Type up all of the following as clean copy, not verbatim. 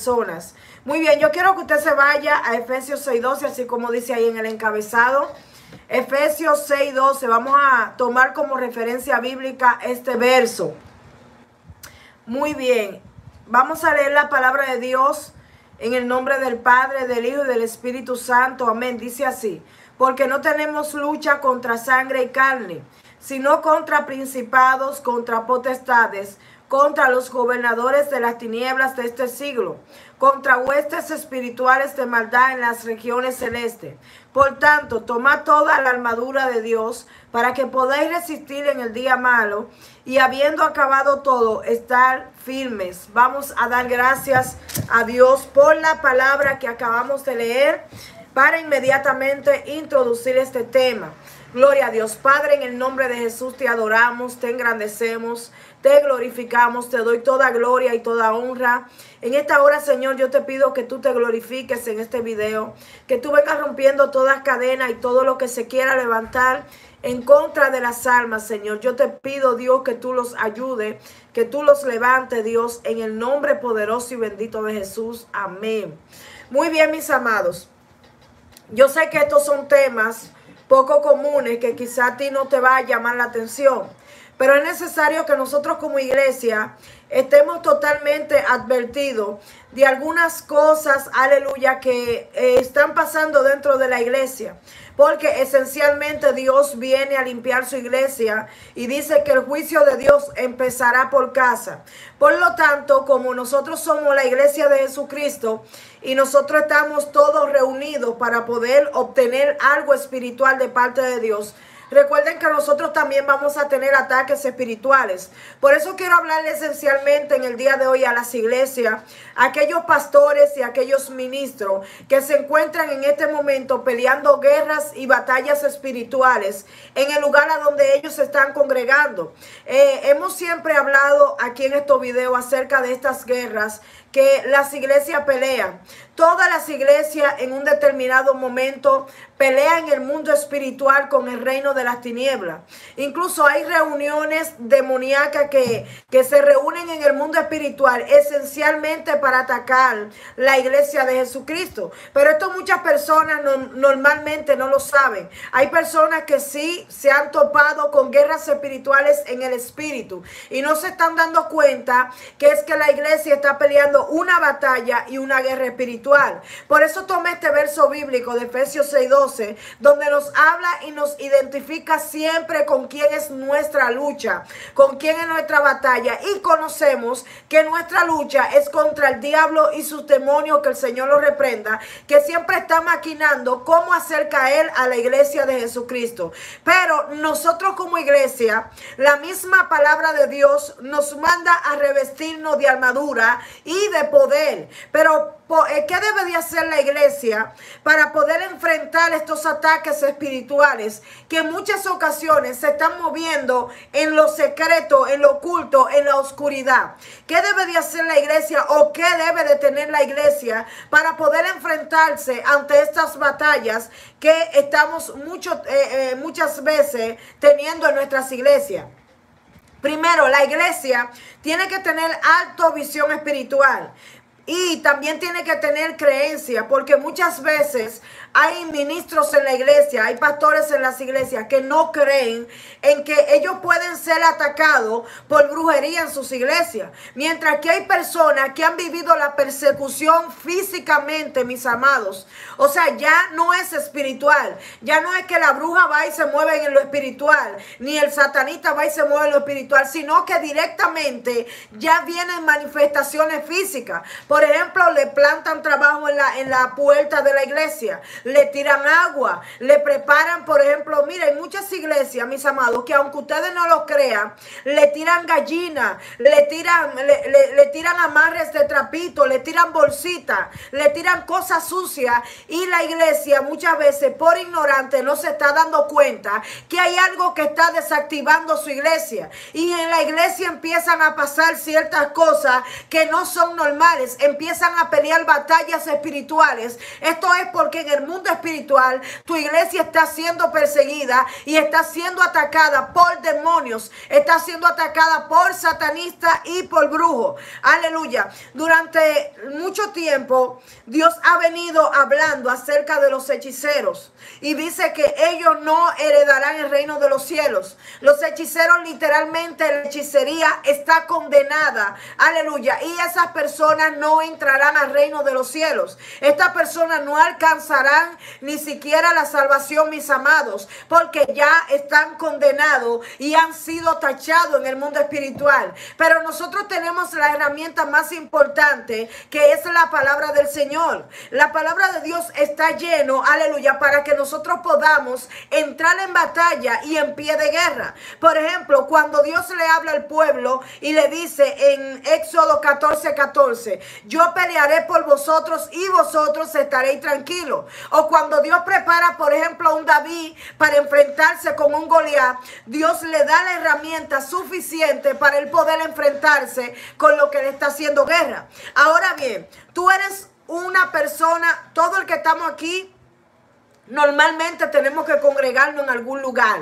personas. Muy bien, yo quiero que usted se vaya a Efesios 6:12, así como dice ahí en el encabezado. Efesios 6:12, vamos a tomar como referencia bíblica este verso. Muy bien, vamos a leer la palabra de Dios en el nombre del Padre, del Hijo y del Espíritu Santo. Amén. Dice así: porque no tenemos lucha contra sangre y carne, sino contra principados, contra potestades, contra los gobernadores de las tinieblas de este siglo, contra huestes espirituales de maldad en las regiones celestes. Por tanto, tomad toda la armadura de Dios para que podáis resistir en el día malo, y habiendo acabado todo, estar firmes. Vamos a dar gracias a Dios por la palabra que acabamos de leer para inmediatamente introducir este tema. Gloria a Dios. Padre, en el nombre de Jesús te adoramos, te engrandecemos, te glorificamos, te doy toda gloria y toda honra. En esta hora, Señor, yo te pido que tú te glorifiques en este video, que tú vengas rompiendo todas cadenas y todo lo que se quiera levantar en contra de las almas, Señor. Yo te pido, Dios, que tú los ayudes, que tú los levantes, Dios, en el nombre poderoso y bendito de Jesús. Amén. Muy bien, mis amados. Yo sé que estos son temas poco comunes que quizá a ti no te va a llamar la atención, pero es necesario que nosotros como iglesia estemos totalmente advertidos de algunas cosas, aleluya, que están pasando dentro de la iglesia. Porque esencialmente Dios viene a limpiar su iglesia y dice que el juicio de Dios empezará por casa. Por lo tanto, como nosotros somos la iglesia de Jesucristo y nosotros estamos todos reunidos para poder obtener algo espiritual de parte de Dios, recuerden que nosotros también vamos a tener ataques espirituales. Por eso quiero hablarle esencialmente en el día de hoy a las iglesias, a aquellos pastores y a aquellos ministros que se encuentran en este momento peleando guerras y batallas espirituales en el lugar a donde ellos se están congregando. Hemos siempre hablado aquí en estos videos acerca de estas guerras que las iglesias pelean. Todas las iglesias en un determinado momento pelean en el mundo espiritual con el reino de las tinieblas. Incluso hay reuniones demoníacas que se reúnen en el mundo espiritual esencialmente para atacar la iglesia de Jesucristo. Pero esto muchas personas normalmente no lo saben. Hay personas que sí se han topado con guerras espirituales en el espíritu y no se están dando cuenta que es que la iglesia está peleando una batalla y una guerra espiritual. Por eso tomé este verso bíblico de Efesios 6:12, donde nos habla y nos identifica siempre con quién es nuestra lucha, con quién es nuestra batalla, y conocemos que nuestra lucha es contra el diablo y sus demonios, que el Señor los reprenda, que siempre está maquinando cómo hacer caer a la iglesia de Jesucristo. Pero nosotros como iglesia, la misma palabra de Dios nos manda a revestirnos de armadura y de poder. Pero ¿qué debe de hacer la iglesia para poder enfrentar estos ataques espirituales que en muchas ocasiones se están moviendo en lo secreto, en lo oculto, en la oscuridad? ¿Qué debe de hacer la iglesia o qué debe de tener la iglesia para poder enfrentarse ante estas batallas que estamos muchas veces teniendo en nuestras iglesias? Primero, la iglesia tiene que tener alta visión espiritual. Y también tiene que tener creencia, porque muchas veces hay ministros en la iglesia, hay pastores en las iglesias que no creen en que ellos pueden ser atacados por brujería en sus iglesias. Mientras que hay personas que han vivido la persecución físicamente, mis amados. O sea, ya no es espiritual. Ya no es que la bruja va y se mueve en lo espiritual, ni el satanista va y se mueve en lo espiritual, sino que directamente ya vienen manifestaciones físicas. Por ejemplo, le plantan trabajo en la puerta de la iglesia, le tiran agua, le preparan, por ejemplo, miren, muchas iglesias, mis amados, que aunque ustedes no lo crean, le tiran gallina, le tiran amarres de trapito, le tiran bolsitas, le tiran cosas sucias, y la iglesia muchas veces por ignorante no se está dando cuenta que hay algo que está desactivando su iglesia, y en la iglesia empiezan a pasar ciertas cosas que no son normales, empiezan a pelear batallas espirituales. Esto es porque en el mundo espiritual, tu iglesia está siendo perseguida y está siendo atacada por demonios, está siendo atacada por satanistas y por brujos. Aleluya. Durante mucho tiempo Dios ha venido hablando acerca de los hechiceros y dice que ellos no heredarán el reino de los cielos. Los hechiceros, literalmente la hechicería está condenada. Aleluya. Y esas personas no entrarán al reino de los cielos. Estas personas no alcanzarán ni siquiera la salvación, mis amados, porque ya están condenados y han sido tachados en el mundo espiritual. Pero nosotros tenemos la herramienta más importante, que es la palabra del Señor. La palabra de Dios está lleno, aleluya, para que nosotros podamos entrar en batalla y en pie de guerra. Por ejemplo, cuando Dios le habla al pueblo y le dice en Éxodo 14:14, yo pelearé por vosotros y vosotros estaréis tranquilos. O cuando Dios prepara, por ejemplo, a un David para enfrentarse con un Goliat, Dios le da la herramienta suficiente para él poder enfrentarse con lo que le está haciendo guerra. Ahora bien, tú eres una persona, todo el que estamos aquí, normalmente tenemos que congregarnos en algún lugar.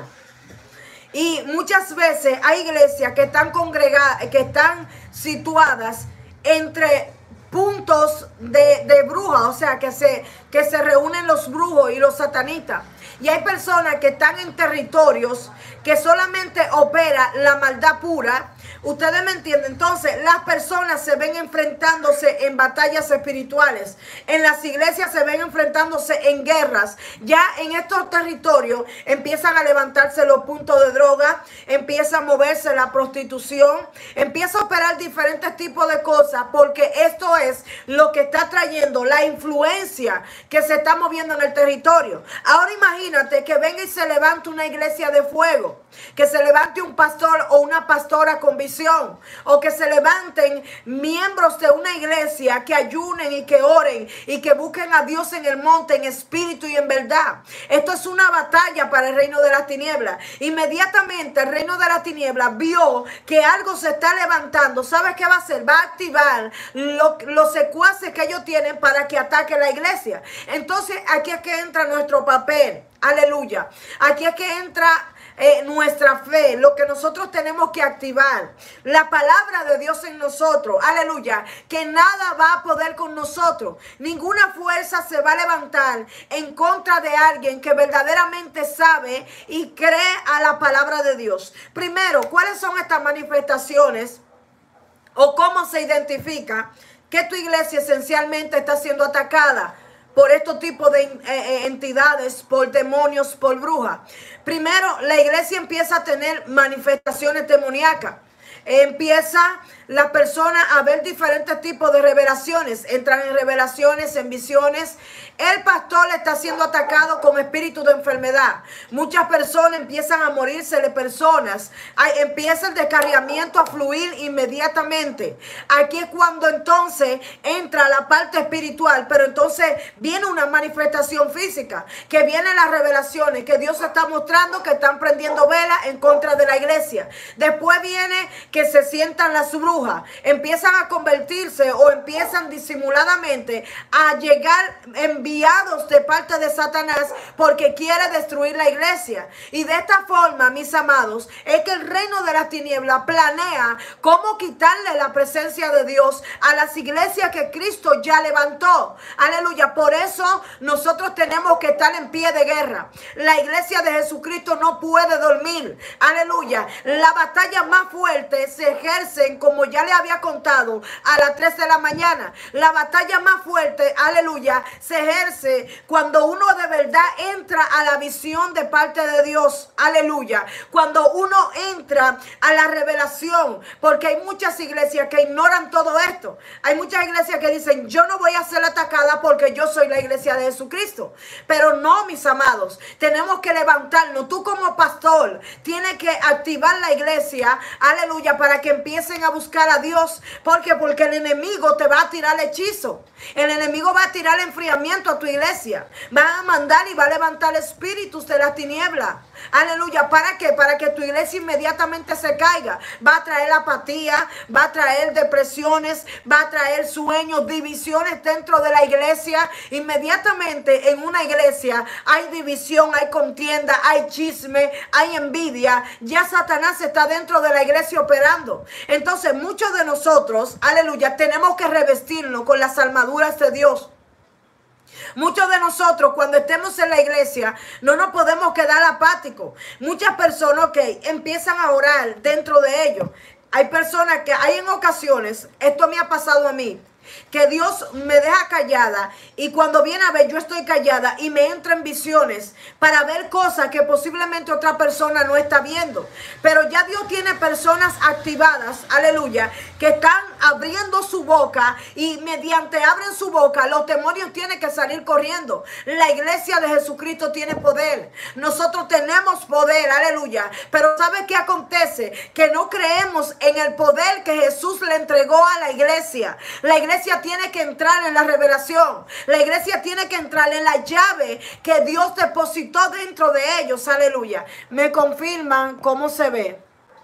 Y muchas veces hay iglesias que están congregadas, que están situadas entre puntos de brujas, o sea, que se reúnen los brujos y los satanistas. Y hay personas que están en territorios que solamente opera la maldad pura. Ustedes me entienden. Entonces las personas se ven enfrentándose en batallas espirituales. En las iglesias se ven enfrentándose en guerras. Ya en estos territorios empiezan a levantarse los puntos de droga, empieza a moverse la prostitución, empieza a operar diferentes tipos de cosas, porque esto es lo que está trayendo la influencia que se está moviendo en el territorio. Ahora imagínate que venga y se levante una iglesia de fuego, que se levante un pastor o una pastora con visión, o que se levanten miembros de una iglesia que ayunen y que oren y que busquen a Dios en el monte en espíritu y en verdad. Esto es una batalla para el reino de las tinieblas. Inmediatamente el reino de las tinieblas vio que algo se está levantando. ¿Sabes qué va a hacer? Va a activar los secuaces que ellos tienen para que ataque la iglesia. Entonces aquí es que entra nuestro papel. Aleluya. Aquí es que entra nuestra fe, lo que nosotros tenemos que activar, la palabra de Dios en nosotros, aleluya, que nada va a poder con nosotros, ninguna fuerza se va a levantar en contra de alguien que verdaderamente sabe y cree a la palabra de Dios. Primero, ¿cuáles son estas manifestaciones o cómo se identifica que tu iglesia esencialmente está siendo atacada por estos tipos de entidades, por demonios, por brujas? Primero, la iglesia empieza a tener manifestaciones demoníacas. Empieza la persona a ver diferentes tipos de revelaciones. Entran en revelaciones, en visiones. El pastor está siendo atacado con espíritu de enfermedad. Muchas personas empiezan a morirse de personas. Empieza el descarriamiento a fluir inmediatamente. Aquí es cuando entonces entra la parte espiritual, pero entonces viene una manifestación física, que vienen las revelaciones, que Dios está mostrando que están prendiendo velas en contra de la iglesia. Después viene que se sientan las brujas, empiezan a convertirse o empiezan disimuladamente a llegar enviados de parte de Satanás porque quiere destruir la iglesia. Y de esta forma, mis amados, es que el reino de las tinieblas planea cómo quitarle la presencia de Dios a las iglesias que Cristo ya levantó. Aleluya. Por eso nosotros tenemos que estar en pie de guerra. La iglesia de Jesucristo no puede dormir. Aleluya. La batalla más fuerte se ejercen, como ya le había contado, a las 3 de la mañana. La batalla más fuerte, aleluya, se ejerce cuando uno de verdad entra a la visión de parte de Dios. Aleluya. Cuando uno entra a la revelación, porque hay muchas iglesias que ignoran todo esto. Hay muchas iglesias que dicen, yo no voy a ser atacada porque yo soy la iglesia de Jesucristo. Pero no, mis amados, tenemos que levantarnos. Tú como pastor tienes que activar la iglesia, aleluya, para que empiecen a buscar buscar a Dios. ¿Por qué? Porque el enemigo te va a tirar hechizo. El enemigo va a tirar enfriamiento a tu iglesia. Va a mandar y va a levantar espíritus de la tiniebla. Aleluya. ¿Para qué? Para que tu iglesia inmediatamente se caiga. Va a traer apatía, va a traer depresiones, va a traer sueños, divisiones dentro de la iglesia. Inmediatamente en una iglesia hay división, hay contienda, hay chisme, hay envidia. Ya Satanás está dentro de la iglesia operando. Entonces muchos de nosotros, aleluya, tenemos que revestirnos con las armaduras de Dios. Muchos de nosotros cuando estemos en la iglesia no nos podemos quedar apáticos. Muchas personas que empiezan a orar dentro de ellos. Hay personas que hay en ocasiones, esto me ha pasado a mí, que Dios me deja callada y cuando viene a ver yo estoy callada y me entran visiones para ver cosas que posiblemente otra persona no está viendo. Pero ya Dios tiene personas activadas, aleluya, que están abriendo su boca y mediante abren su boca los demonios tienen que salir corriendo. La iglesia de Jesucristo tiene poder. Nosotros tenemos poder, aleluya. Pero ¿sabe qué acontece? Que no creemos en el poder que Jesús le entregó a la iglesia. La iglesia tiene que entrar en la revelación. La iglesia tiene que entrar en la llave que Dios depositó dentro de ellos. Aleluya. Me confirman cómo se ve.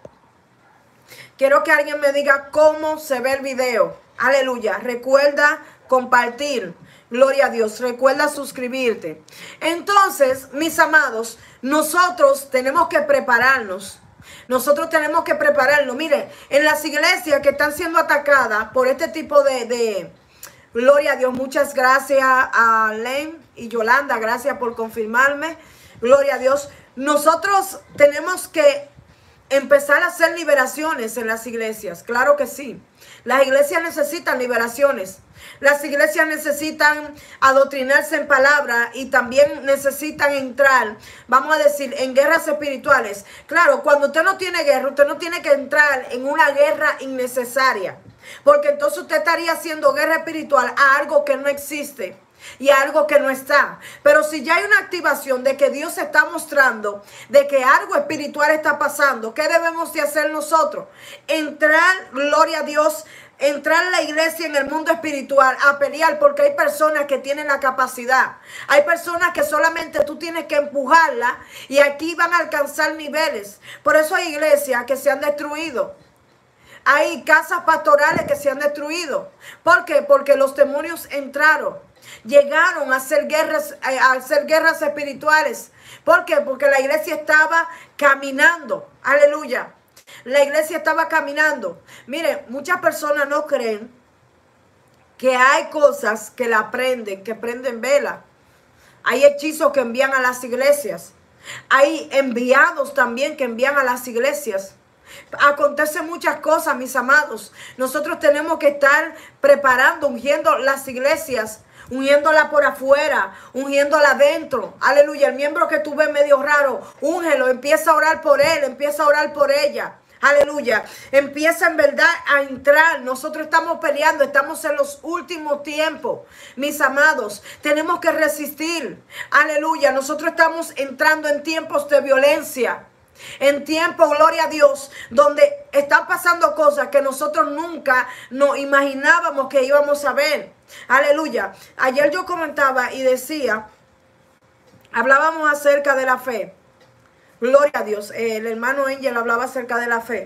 Quiero que alguien me diga cómo se ve el video. Aleluya. Recuerda compartir. Gloria a Dios. Recuerda suscribirte. Entonces, mis amados, nosotros tenemos que prepararnos. Nosotros tenemos que prepararnos. Mire, en las iglesias que están siendo atacadas por este tipo de gloria a Dios. Muchas gracias a Len y Yolanda. Gracias por confirmarme. Gloria a Dios. Nosotros tenemos que empezar a hacer liberaciones en las iglesias. Claro que sí. Las iglesias necesitan liberaciones. Las iglesias necesitan adoctrinarse en palabra y también necesitan entrar, vamos a decir, en guerras espirituales. Claro, cuando usted no tiene guerra, usted no tiene que entrar en una guerra innecesaria. Porque entonces usted estaría haciendo guerra espiritual a algo que no existe y a algo que no está. Pero si ya hay una activación de que Dios está mostrando, de que algo espiritual está pasando, ¿qué debemos de hacer nosotros? Entrar, gloria a Dios, entrar en la iglesia, en el mundo espiritual, a pelear, porque hay personas que tienen la capacidad. Hay personas que solamente tú tienes que empujarla y aquí van a alcanzar niveles. Por eso hay iglesias que se han destruido. Hay casas pastorales que se han destruido. ¿Por qué? Porque los demonios entraron. Llegaron a hacer guerras espirituales. ¿Por qué? Porque la iglesia estaba caminando. Aleluya. La iglesia estaba caminando. Mire, muchas personas no creen que hay cosas que la prenden, que prenden vela. Hay hechizos que envían a las iglesias. Hay enviados también que envían a las iglesias. Acontecen muchas cosas, mis amados. Nosotros tenemos que estar preparando, ungiendo las iglesias, ungiéndola por afuera, ungiéndola adentro. Aleluya. El miembro que tú ves medio raro, úngelo, empieza a orar por él, empieza a orar por ella. Aleluya. Empieza en verdad a entrar. Nosotros estamos peleando. Estamos en los últimos tiempos. Mis amados, tenemos que resistir. Aleluya. Nosotros estamos entrando en tiempos de violencia. En tiempo, gloria a Dios, donde están pasando cosas que nosotros nunca nos imaginábamos que íbamos a ver. Aleluya. Ayer yo comentaba y decía, hablábamos acerca de la fe. Gloria a Dios. El hermano Angel hablaba acerca de la fe.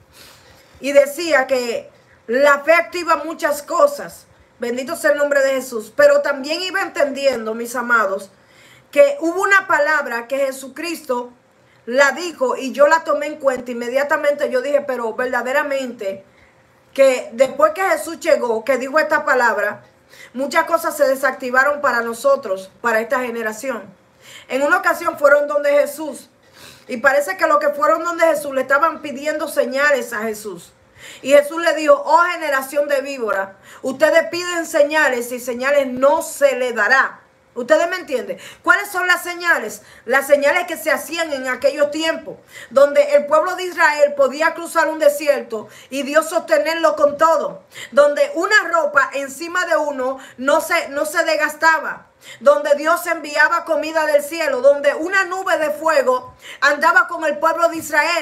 Y decía que la fe activa muchas cosas. Bendito sea el nombre de Jesús. Pero también iba entendiendo, mis amados, que hubo una palabra que Jesucristo la dijo y yo la tomé en cuenta. Inmediatamente yo dije, pero verdaderamente que después que Jesús llegó, que dijo esta palabra, muchas cosas se desactivaron para nosotros, para esta generación. En una ocasión fueron donde Jesús. Y parece que los que fueron donde Jesús le estaban pidiendo señales a Jesús. Y Jesús le dijo, oh generación de víboras, ustedes piden señales y señales no se les dará. ¿Ustedes me entienden? ¿Cuáles son las señales? Las señales que se hacían en aquellos tiempos, donde el pueblo de Israel podía cruzar un desierto y Dios sostenerlo con todo. Donde una ropa encima de uno no se desgastaba. Donde Dios enviaba comida del cielo. Donde una nube de fuego andaba con el pueblo de Israel.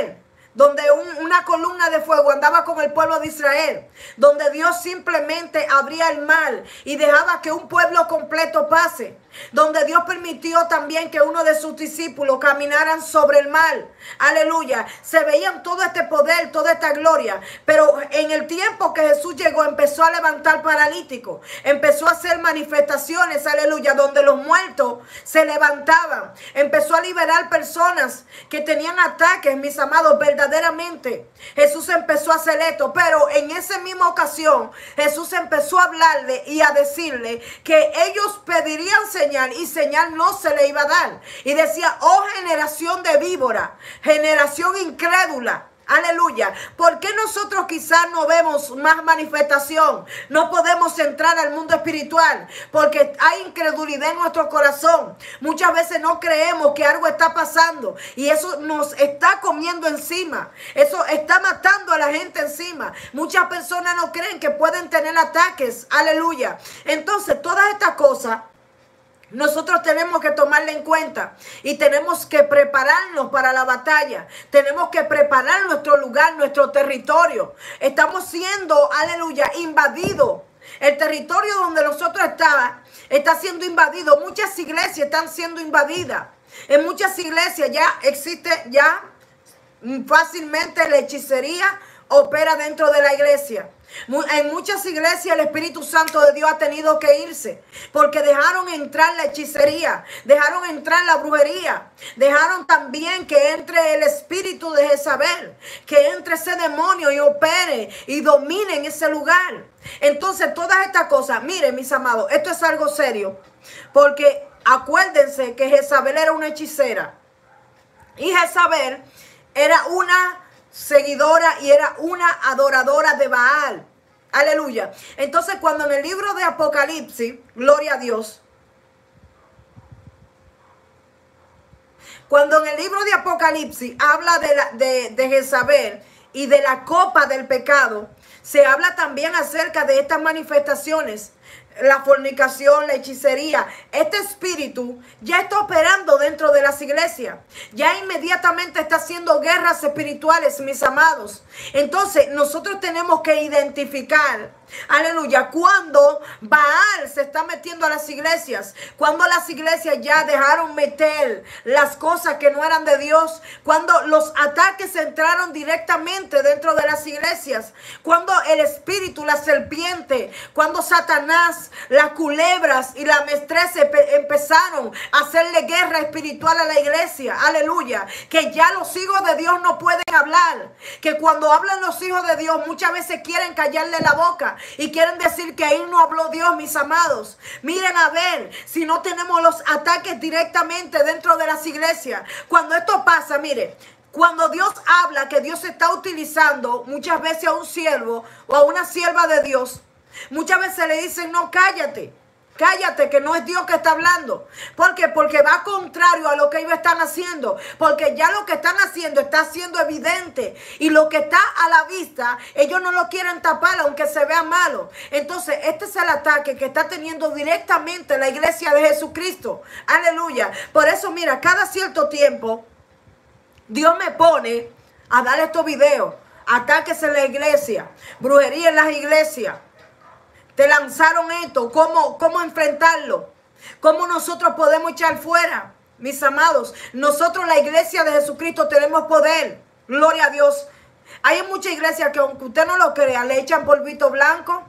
donde una columna de fuego andaba con el pueblo de Israel, donde Dios simplemente abría el mar y dejaba que un pueblo completo pase, donde Dios permitió también que uno de sus discípulos caminaran sobre el mar. Aleluya. Se veían todo este poder, toda esta gloria, pero en el tiempo que Jesús llegó empezó a levantar paralíticos, empezó a hacer manifestaciones, aleluya, donde los muertos se levantaban, empezó a liberar personas que tenían ataques, mis amados, verdaderamente. Jesús empezó a hacer esto, pero en esa misma ocasión Jesús empezó a hablarle y a decirle que ellos pedirían señal y señal no se le iba a dar. Y decía, oh generación de víbora, generación incrédula. Aleluya. ¿Por qué nosotros quizás no vemos más manifestación? No podemos entrar al mundo espiritual porque hay incredulidad en nuestro corazón. Muchas veces no creemos que algo está pasando y eso nos está comiendo encima. Eso está matando a la gente encima. Muchas personas no creen que pueden tener ataques. Aleluya. Entonces, todas estas cosas nosotros tenemos que tomarla en cuenta y tenemos que prepararnos para la batalla. Tenemos que preparar nuestro lugar, nuestro territorio. Estamos siendo, aleluya, invadidos. El territorio donde nosotros está siendo invadido. Muchas iglesias están siendo invadidas. En muchas iglesias ya existe fácilmente la hechicería opera dentro de la iglesia. En muchas iglesias el Espíritu Santo de Dios ha tenido que irse porque dejaron entrar la hechicería, dejaron entrar la brujería, dejaron también que entre el espíritu de Jezabel, que entre ese demonio y opere y domine en ese lugar. Entonces todas estas cosas, miren mis amados, esto es algo serio porque acuérdense que Jezabel era una hechicera y Jezabel era una seguidora y era una adoradora de Baal. Aleluya. Entonces cuando en el libro de Apocalipsis, gloria a Dios, cuando en el libro de Apocalipsis habla de Jezabel y de la copa del pecado, se habla también acerca de estas manifestaciones. La fornicación, la hechicería, este espíritu ya está operando dentro de las iglesias. Ya inmediatamente está haciendo guerras espirituales, mis amados. Entonces nosotros tenemos que identificar, aleluya, cuando Baal se está metiendo a las iglesias, cuando las iglesias ya dejaron meter las cosas que no eran de Dios, cuando los ataques entraron directamente dentro de las iglesias, cuando el espíritu, la serpiente, cuando Satanás, las culebras y la mestreza empezaron a hacerle guerra espiritual a la iglesia, aleluya, que ya los hijos de Dios no pueden hablar, que cuando hablan los hijos de Dios muchas veces quieren callarle la boca y quieren decir que ahí no habló Dios, mis amados. Miren a ver si no tenemos los ataques directamente dentro de las iglesias. Cuando esto pasa, mire, cuando Dios habla que Dios está utilizando muchas veces a un siervo o a una sierva de Dios, muchas veces le dicen, no, cállate, cállate, que no es Dios que está hablando. ¿Por qué? Porque va contrario a lo que ellos están haciendo. Porque ya lo que están haciendo está siendo evidente. Y lo que está a la vista, ellos no lo quieren tapar aunque se vea malo. Entonces, este es el ataque que está teniendo directamente la iglesia de Jesucristo. Aleluya. Por eso, mira, cada cierto tiempo, Dios me pone a dar estos videos. Ataques en la iglesia, brujería en las iglesias. Te lanzaron esto, ¿cómo enfrentarlo? ¿Cómo nosotros podemos echar fuera? Mis amados, nosotros la iglesia de Jesucristo tenemos poder. Gloria a Dios. Hay muchas iglesias que aunque usted no lo crea, le echan polvito blanco.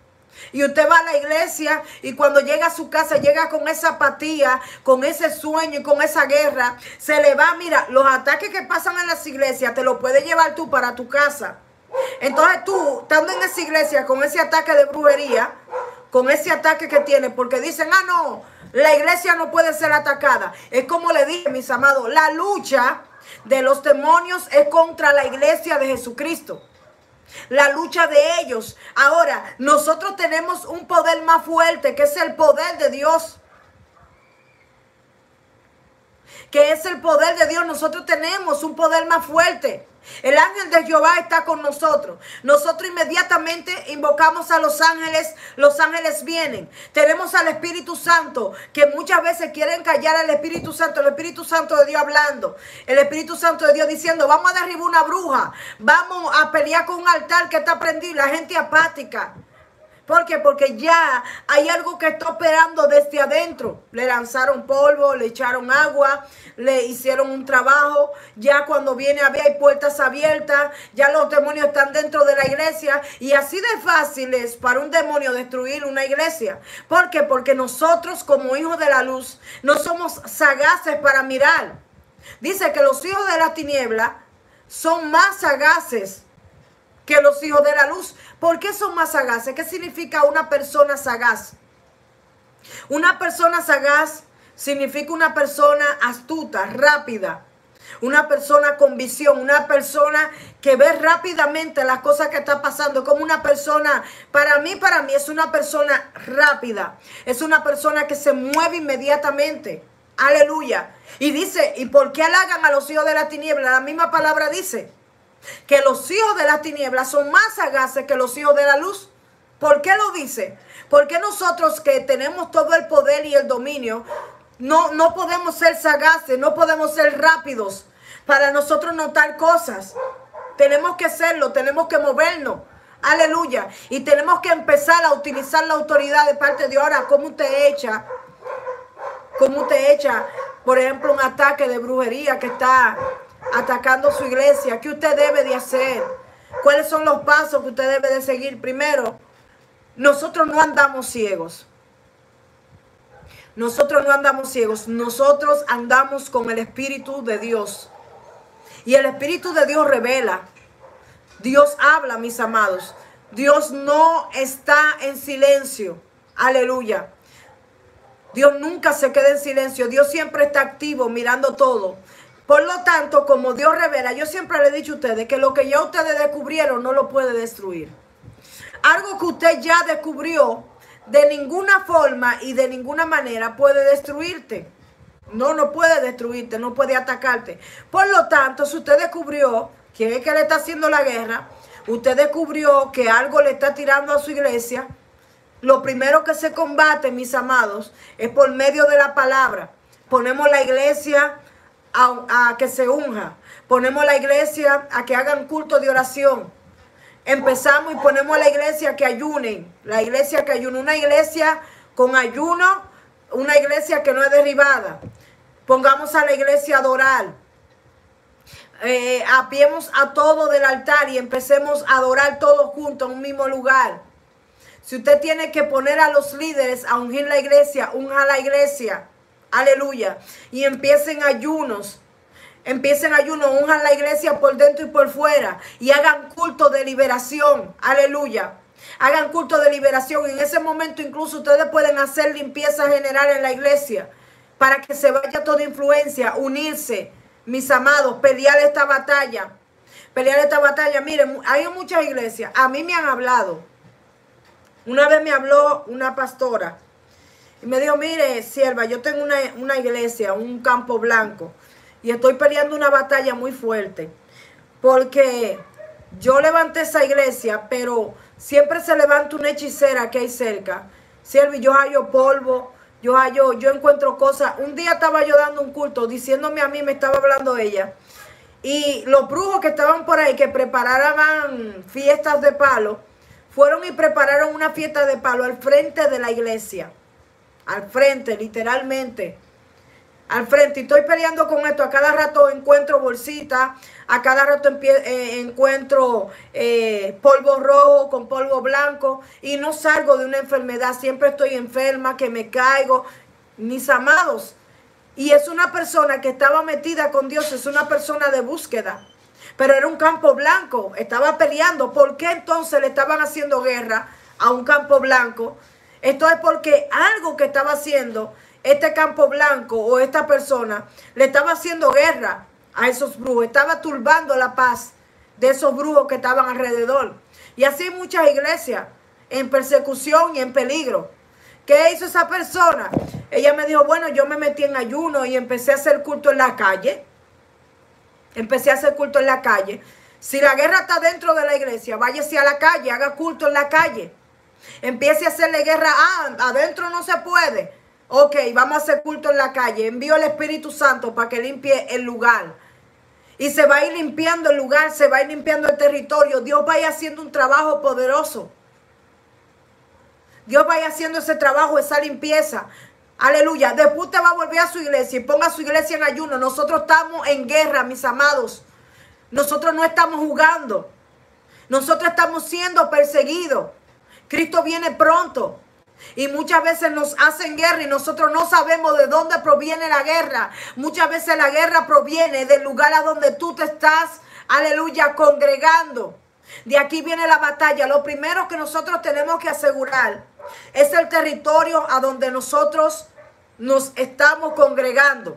Y usted va a la iglesia y cuando llega a su casa llega con esa apatía, con ese sueño y con esa guerra. Se le va, mira, los ataques que pasan en las iglesias te los puedes llevar tú para tu casa. Entonces tú, estando en esa iglesia con ese ataque de brujería, con ese ataque que tiene, porque dicen, ah, no, la iglesia no puede ser atacada. Es como le dije, mis amados, la lucha de los demonios es contra la iglesia de Jesucristo. La lucha de ellos. Ahora, nosotros tenemos un poder más fuerte, que es el poder de Dios. que es el poder de Dios. Nosotros tenemos un poder más fuerte. El ángel de Jehová está con nosotros. Nosotros inmediatamente invocamos a los ángeles vienen. Tenemos al Espíritu Santo, que muchas veces quieren callar al Espíritu Santo, el Espíritu Santo de Dios hablando, el Espíritu Santo de Dios diciendo, vamos a derribar una bruja, vamos a pelear con un altar que está prendido, la gente apática. ¿Por qué? Porque ya hay algo que está operando desde adentro. Le lanzaron polvo, le echaron agua, le hicieron un trabajo. Ya cuando viene a ver hay puertas abiertas, ya los demonios están dentro de la iglesia. Y así de fácil es para un demonio destruir una iglesia. ¿Por qué? Porque nosotros como hijos de la luz no somos sagaces para mirar. Dice que los hijos de la tiniebla son más sagaces que los hijos de la luz. ¿Por qué son más sagaces? ¿Qué significa una persona sagaz? Una persona sagaz significa una persona astuta, rápida, una persona con visión, una persona que ve rápidamente las cosas que están pasando, como una persona, para mí es una persona rápida, es una persona que se mueve inmediatamente. Aleluya. Y dice, ¿y por qué halagan a los hijos de la tiniebla? La misma palabra dice que los hijos de las tinieblas son más sagaces que los hijos de la luz. ¿Por qué lo dice? Porque nosotros que tenemos todo el poder y el dominio, no podemos ser sagaces, no podemos ser rápidos para nosotros notar cosas. Tenemos que serlo, tenemos que movernos. Aleluya. Y tenemos que empezar a utilizar la autoridad de parte de Dios. Ahora, ¿cómo usted echa, por ejemplo, un ataque de brujería que está atacando su iglesia? ¿Qué usted debe de hacer? ¿Cuáles son los pasos que usted debe de seguir? Primero, nosotros no andamos ciegos. Nosotros no andamos ciegos. Nosotros andamos con el Espíritu de Dios. Y el Espíritu de Dios revela. Dios habla, mis amados. Dios no está en silencio. Aleluya. Dios nunca se queda en silencio. Dios siempre está activo, mirando todo. Por lo tanto, como Dios revela, yo siempre le he dicho a ustedes que lo que ya ustedes descubrieron no lo puede destruir. Algo que usted ya descubrió, de ninguna forma y de ninguna manera puede destruirte. No puede destruirte, no puede atacarte. Por lo tanto, si usted descubrió quién es que le está haciendo la guerra, usted descubrió que algo le está tirando a su iglesia, lo primero que se combate, mis amados, es por medio de la palabra. Ponemos la iglesia a que se unja. Ponemos la iglesia a que hagan culto de oración. Empezamos y ponemos a la iglesia que ayunen. La iglesia que ayune. Una iglesia con ayuno. Una iglesia que no es derribada. Pongamos a la iglesia a adorar. Apiemos a todo del altar y empecemos a adorar todos juntos en un mismo lugar. Si usted tiene que poner a los líderes a ungir la iglesia, unja la iglesia. Aleluya. Y empiecen ayunos. Unjan la iglesia por dentro y por fuera. Y hagan culto de liberación. Aleluya. Hagan culto de liberación. En ese momento incluso ustedes pueden hacer limpieza general en la iglesia. Para que se vaya toda influencia. Unirse, mis amados. Pelear esta batalla. Miren, hay muchas iglesias. A mí me han hablado. Una vez me habló una pastora. Y me dijo, mire, sierva, yo tengo una iglesia, un campo blanco. Y estoy peleando una batalla muy fuerte. Porque yo levanté esa iglesia, pero siempre se levanta una hechicera que hay cerca. Sierva, y yo hallo polvo, yo encuentro cosas. Un día estaba yo dando un culto, diciéndome a mí, me estaba hablando ella. Y los brujos que estaban por ahí, que preparaban fiestas de palo, fueron y prepararon una fiesta de palo al frente de la iglesia. Al frente, literalmente. Al frente. Y estoy peleando con esto. A cada rato encuentro bolsitas. A cada rato encuentro polvo rojo con polvo blanco. Y no salgo de una enfermedad. Siempre estoy enferma, que me caigo. Mis amados. Y es una persona que estaba metida con Dios. Es una persona de búsqueda. Pero era un campo blanco. Estaba peleando. ¿Por qué entonces le estaban haciendo guerra a un campo blanco? Esto es porque algo que estaba haciendo este campo blanco o esta persona le estaba haciendo guerra a esos brujos. Estaba turbando la paz de esos brujos que estaban alrededor. Y así hay muchas iglesias en persecución y en peligro. ¿Qué hizo esa persona? Ella me dijo, bueno, yo me metí en ayuno y empecé a hacer culto en la calle. Empecé a hacer culto en la calle. Si la guerra está dentro de la iglesia, váyase a la calle, haga culto en la calle. Empiece a hacerle guerra. Adentro no se puede. Ok, vamos a hacer culto en la calle. Envío al Espíritu Santo para que limpie el lugar. Y se va a ir limpiando el lugar, se va a ir limpiando el territorio. Dios va a ir haciendo un trabajo poderoso. Dios va a ir haciendo ese trabajo, esa limpieza. Aleluya. Después usted va a volver a su iglesia y ponga su iglesia en ayuno. Nosotros estamos en guerra, mis amados. Nosotros no estamos jugando. Nosotros estamos siendo perseguidos. Cristo viene pronto. Y muchas veces nos hacen guerra y nosotros no sabemos de dónde proviene la guerra. Muchas veces la guerra proviene del lugar a donde tú te estás, aleluya, congregando. De aquí viene la batalla. Lo primero que nosotros tenemos que asegurar es el territorio a donde nosotros nos estamos congregando.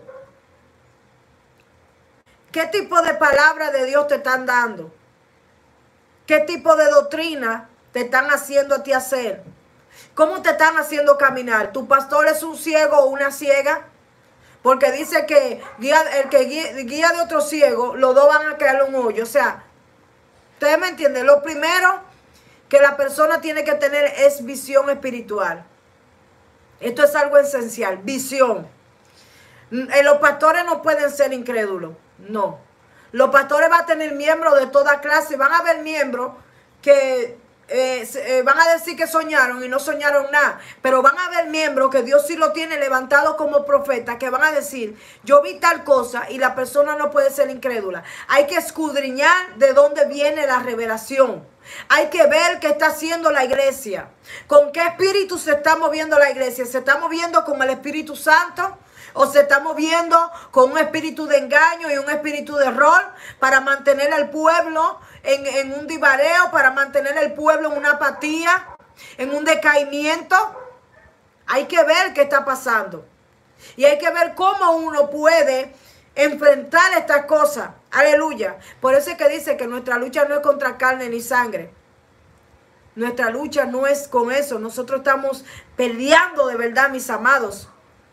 ¿Qué tipo de palabra de Dios te están dando? ¿Qué tipo de doctrina te están haciendo a ti hacer? ¿Cómo te están haciendo caminar? ¿Tu pastor es un ciego o una ciega? Porque dice que el que guía de otro ciego, los dos van a caer en un hoyo. O sea, ustedes me entienden. Lo primero que la persona tiene que tener es visión espiritual. Esto es algo esencial, visión. Los pastores no pueden ser incrédulos, no. Los pastores van a tener miembros de toda clase. Van a haber miembros que van a decir que soñaron y no soñaron nada, pero van a haber miembros que Dios sí lo tiene levantado como profeta, que van a decir, yo vi tal cosa, y la persona no puede ser incrédula. Hay que escudriñar de dónde viene la revelación. Hay que ver qué está haciendo la iglesia, con qué espíritu se está moviendo la iglesia. ¿Se está moviendo con el Espíritu Santo? ¿O se está moviendo con un espíritu de engaño y un espíritu de error para mantener al pueblo en un divareo, para mantener al pueblo en una apatía, en un decaimiento? Hay que ver qué está pasando. Y hay que ver cómo uno puede enfrentar estas cosas. Aleluya. Por eso es que dice que nuestra lucha no es contra carne ni sangre. Nuestra lucha no es con eso. Nosotros estamos peleando de verdad, mis amados.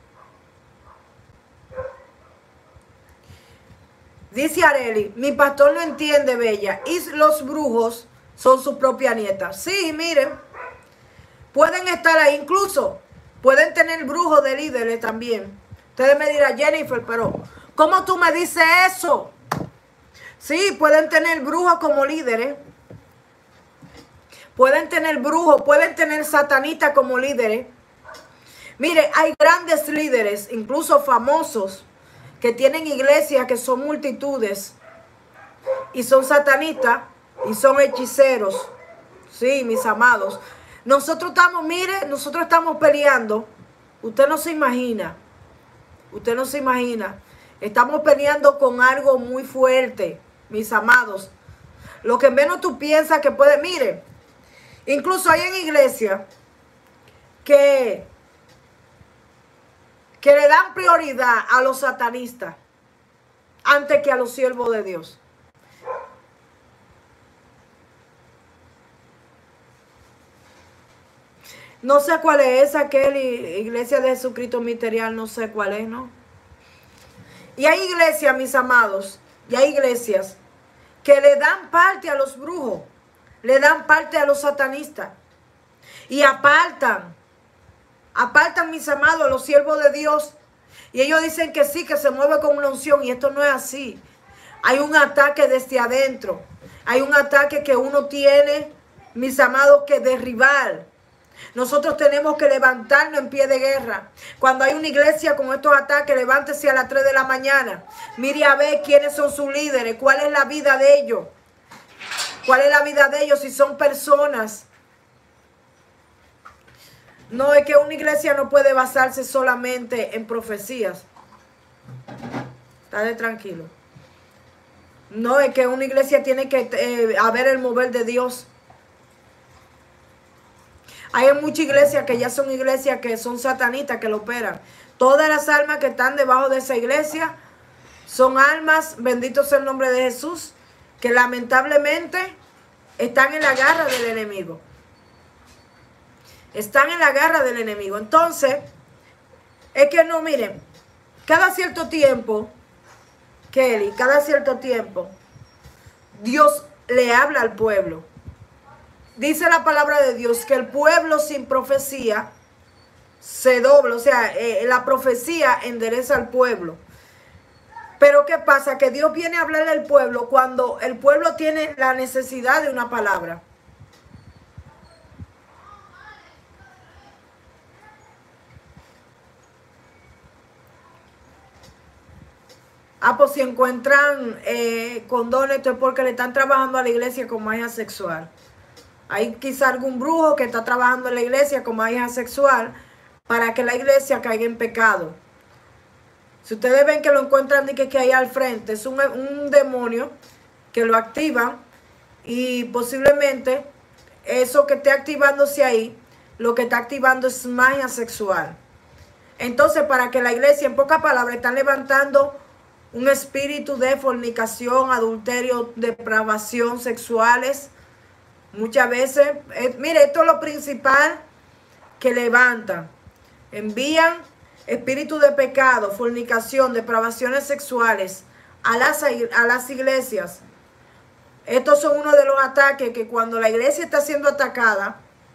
Dice Areli, mi pastor no entiende, bella, y los brujos son su propia nieta. Sí, miren, pueden estar ahí, incluso pueden tener brujos de líderes también. Ustedes me dirán, Jennifer, pero ¿cómo tú me dices eso? Sí, pueden tener brujos como líderes. Pueden tener brujos, pueden tener satanistas como líderes. Mire, hay grandes líderes, incluso famosos, que tienen iglesias que son multitudes y son satanistas y son hechiceros. Sí, mis amados. Nosotros estamos, mire, nosotros estamos peleando. Usted no se imagina. Usted no se imagina. Estamos peleando con algo muy fuerte, mis amados. Lo que menos tú piensas que puede, mire, incluso hay en iglesia que le dan prioridad a los satanistas antes que a los siervos de Dios. No sé cuál es esa, que es Iglesia de Jesucristo Ministerial, no sé cuál es, ¿no? Y hay iglesias, mis amados, y hay iglesias que le dan parte a los brujos, le dan parte a los satanistas y apartan, mis amados, a los siervos de Dios. Y ellos dicen que sí, que se mueve con una unción, y esto no es así. Hay un ataque desde adentro. Hay un ataque que uno tiene, mis amados, que derribar. Nosotros tenemos que levantarnos en pie de guerra. Cuando hay una iglesia con estos ataques, levántese a las 3 de la mañana. Mire a ver quiénes son sus líderes, cuál es la vida de ellos. ¿Cuál es la vida de ellos? Si son personas. No, es que una iglesia no puede basarse solamente en profecías. Estate tranquilo. No, es que una iglesia tiene que haber el mover de Dios. Hay muchas iglesias que ya son iglesias que son satanistas, que lo operan. Todas las almas que están debajo de esa iglesia son almas, bendito sea el nombre de Jesús, que lamentablemente están en la garra del enemigo. Están en la garra del enemigo. Entonces, Es que no, miren, cada cierto tiempo, Kelly, cada cierto tiempo, Dios le habla al pueblo. Dice la palabra de Dios que el pueblo sin profecía se dobla, o sea, la profecía endereza al pueblo. Pero ¿qué pasa? Que Dios viene a hablarle al pueblo cuando el pueblo tiene la necesidad de una palabra. Pues si encuentran condones, esto es porque le están trabajando a la iglesia con magia sexual. Hay quizá algún brujo que está trabajando en la iglesia con magia sexual para que la iglesia caiga en pecado. Si ustedes ven que lo encuentran que hay al frente, es un demonio que lo activan y posiblemente eso que esté activándose ahí, lo que está activando es magia sexual. Entonces, para que la iglesia, en pocas palabras, están levantando un espíritu de fornicación, adulterio, depravación sexuales. Muchas veces, mire, esto es lo principal que levantan. Envían espíritu de pecado, fornicación, depravaciones sexuales a las iglesias. Estos son uno de los ataques que cuando la iglesia está siendo atacada,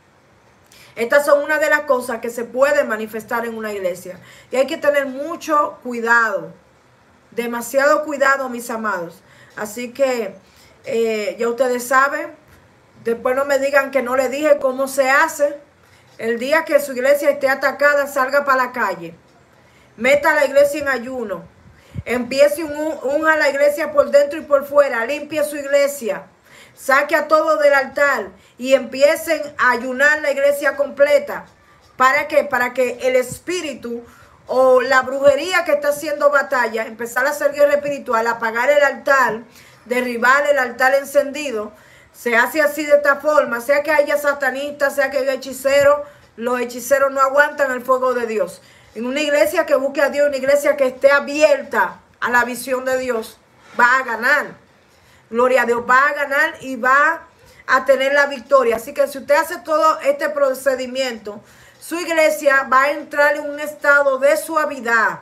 estas son una de las cosas que se pueden manifestar en una iglesia. Y hay que tener mucho cuidado, demasiado cuidado, mis amados. Así que ya ustedes saben, después no me digan que no les dije cómo se hace. El día que su iglesia esté atacada, salga para la calle. Meta a la iglesia en ayuno. Empiece unja la iglesia por dentro y por fuera. Limpie su iglesia. Saque a todos del altar y empiecen a ayunar la iglesia completa. ¿Para qué? Para que el espíritu o la brujería que está haciendo batalla, empezar a hacer guerra espiritual, apagar el altar, derribar el altar encendido. Se hace así de esta forma, sea que haya satanistas, sea que haya hechiceros, los hechiceros no aguantan el fuego de Dios. En una iglesia que busque a Dios, una iglesia que esté abierta a la visión de Dios, va a ganar. Gloria a Dios, va a ganar y va a tener la victoria. Así que si usted hace todo este procedimiento, su iglesia va a entrar en un estado de suavidad,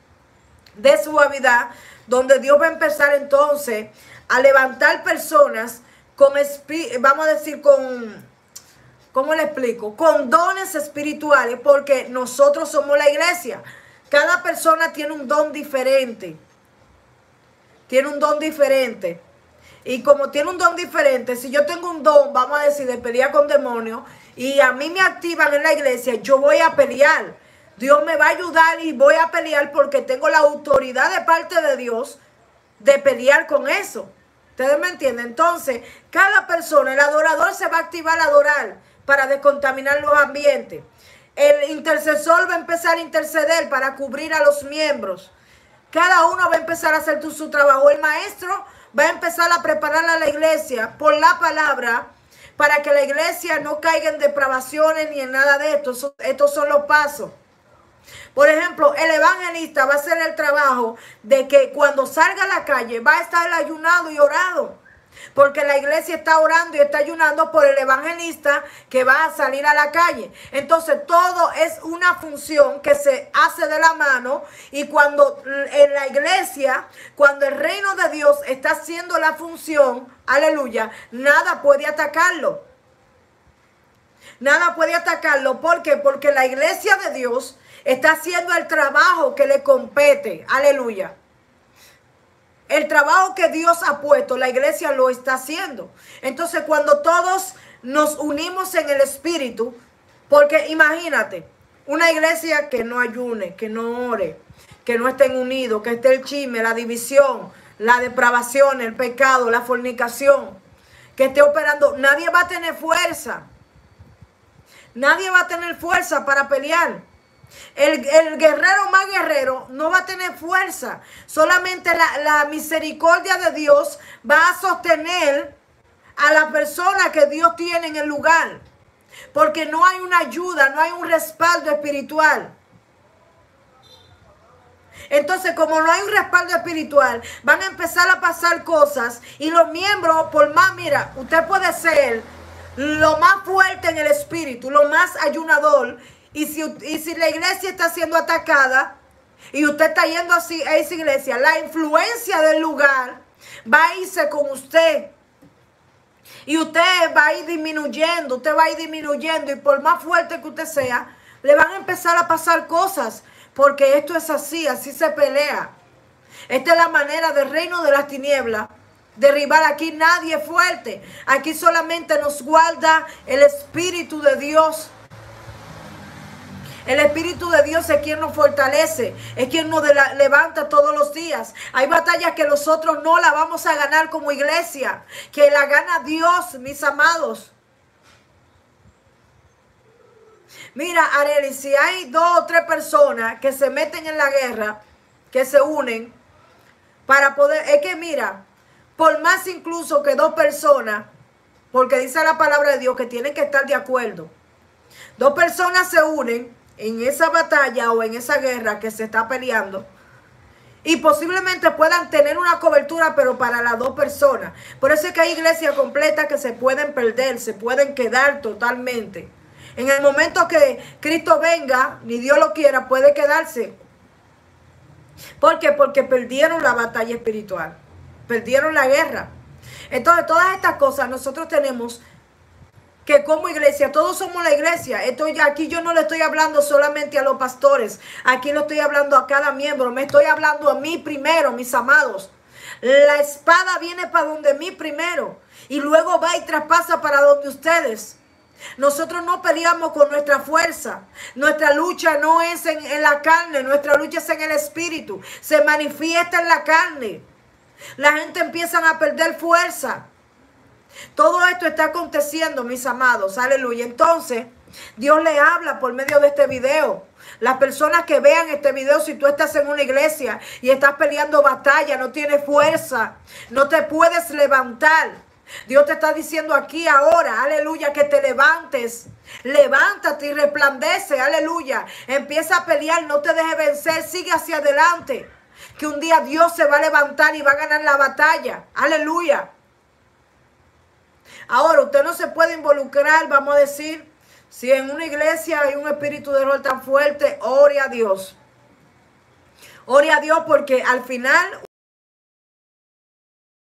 donde Dios va a empezar entonces a levantar personas con, vamos a decir, ¿cómo le explico? Con dones espirituales, porque nosotros somos la iglesia. Cada persona tiene un don diferente. Tiene un don diferente. Y como tiene un don diferente, si yo tengo un don, vamos a decir, de pelear con demonios, y a mí me activan en la iglesia, yo voy a pelear. Dios me va a ayudar y voy a pelear porque tengo la autoridad de parte de Dios de pelear con eso. ¿Ustedes me entienden? Entonces, cada persona, el adorador se va a activar a adorar para descontaminar los ambientes. El intercesor va a empezar a interceder para cubrir a los miembros. Cada uno va a empezar a hacer su trabajo. El maestro va a empezar a preparar a la iglesia por la palabra para que la iglesia no caiga en depravaciones ni en nada de esto. Estos son los pasos. Por ejemplo, el evangelista va a hacer el trabajo de que cuando salga a la calle va a estar ayunado y orado. Porque la iglesia está orando y está ayunando por el evangelista que va a salir a la calle. Entonces todo es una función que se hace de la mano. Y cuando en la iglesia, cuando el reino de Dios está haciendo la función, aleluya, nada puede atacarlo. Nada puede atacarlo. ¿Por qué? Porque la iglesia de Dios está haciendo el trabajo que le compete. Aleluya. El trabajo que Dios ha puesto, la iglesia lo está haciendo. Entonces, cuando todos nos unimos en el espíritu, porque imagínate, una iglesia que no ayune, que no ore, que no estén unidos, que esté el chisme, la división, la depravación, el pecado, la fornicación, que esté operando, nadie va a tener fuerza. Nadie va a tener fuerza para pelear. El guerrero más guerrero no va a tener fuerza. Solamente la misericordia de Dios va a sostener a la persona que Dios tiene en el lugar. Porque no hay una ayuda, no hay un respaldo espiritual. Entonces, como no hay un respaldo espiritual, van a empezar a pasar cosas. Y los miembros, por más, mira, usted puede ser lo más fuerte en el espíritu, lo más ayunador, Y si la iglesia está siendo atacada y usted está yendo a esa iglesia, la influencia del lugar va a irse con usted. Y usted va a ir disminuyendo, y por más fuerte que usted sea, le van a empezar a pasar cosas, porque esto es así se pelea. Esta es la manera del reino de las tinieblas. Derribar, aquí nadie es fuerte, aquí solamente nos guarda el Espíritu de Dios. El Espíritu de Dios es quien nos fortalece, es quien nos levanta todos los días. Hay batallas que nosotros no la vamos a ganar como iglesia, que la gana Dios, mis amados. Mira, Arely, si hay 2 o 3 personas que se meten en la guerra, que se unen para poder, es que mira, por más incluso que 2 personas, porque dice la palabra de Dios que tienen que estar de acuerdo, 2 personas se unen en esa batalla o en esa guerra que se está peleando y posiblemente puedan tener una cobertura, pero para las 2 personas. Por eso es que hay iglesias completas que se pueden perder, se pueden quedar totalmente. En el momento que Cristo venga, ni Dios lo quiera, puede quedarse. ¿Por qué? Porque perdieron la batalla espiritual, perdieron la guerra. Entonces, todas estas cosas nosotros tenemos que como iglesia, todos somos la iglesia. Aquí yo no le estoy hablando solamente a los pastores, aquí lo estoy hablando a cada miembro, me estoy hablando a mí primero, mis amados. La espada viene para donde mí primero y luego va y traspasa para donde ustedes. Nosotros no peleamos con nuestra fuerza, nuestra lucha no es en la carne, nuestra lucha es en el espíritu, se manifiesta en la carne. La gente empieza a perder fuerza. Todo esto está aconteciendo, mis amados, aleluya. Entonces, Dios le habla por medio de este video. Las personas que vean este video, si tú estás en una iglesia y estás peleando batalla, no tienes fuerza, no te puedes levantar. Dios te está diciendo aquí ahora, aleluya, que te levantes. Levántate y resplandece, aleluya. Empieza a pelear, no te dejes vencer, sigue hacia adelante. Que un día Dios se va a levantar y va a ganar la batalla, aleluya. Ahora, usted no se puede involucrar, vamos a decir, si en una iglesia hay un espíritu de error tan fuerte, ore a Dios. Ore a Dios porque al final